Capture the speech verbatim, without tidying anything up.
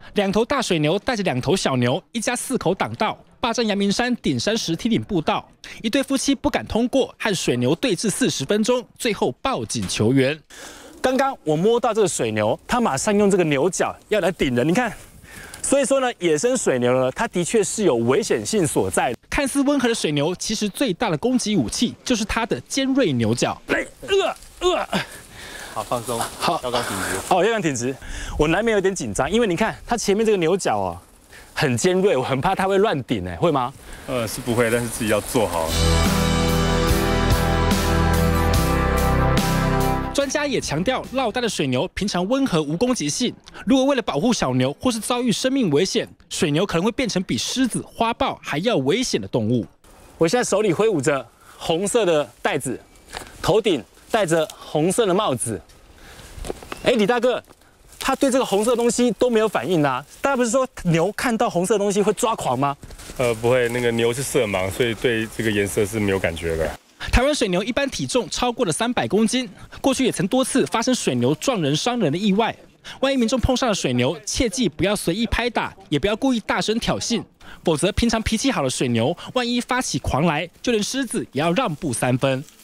两头大水牛带着两头小牛，一家四口挡道，霸占阳明山顶山石梯顶步道。一对夫妻不敢通过，和水牛对峙四十分钟，最后报警求援。刚刚我摸到这个水牛，它马上用这个牛角要来顶人，你看。所以说呢，野生水牛呢，它的确是有危险性所在。看似温和的水牛，其实最大的攻击武器就是它的尖锐牛角。来，呃呃。 好，放松， 好， 腰杆挺直。 哦，腰杆挺直。我难免有点紧张，因为你看它前面这个牛角啊，很尖锐，我很怕它会乱顶，哎，会吗？ 呃，是不会，但是自己要做好。 专家也强调，落单的水牛平常温和无攻击性，如果为了保护小牛或是遭遇生命危险，水牛可能会变成比狮子、花豹还要危险的动物。我现在手里挥舞着红色的袋子，头顶戴着红色的帽子。哎，李大哥，他对这个红色的东西都没有反应啊！大家不是说牛看到红色的东西会抓狂吗？ 呃，不会，那个牛是色盲，所以对这个颜色是没有感觉的。 台湾水牛一般体重超过了三百公斤，过去也曾多次发生水牛撞人伤人的意外。万一民众碰上了水牛，切记不要随意拍打，也不要故意大声挑衅，否则平常脾气好的水牛，万一发起狂来，就连狮子也要让步三分。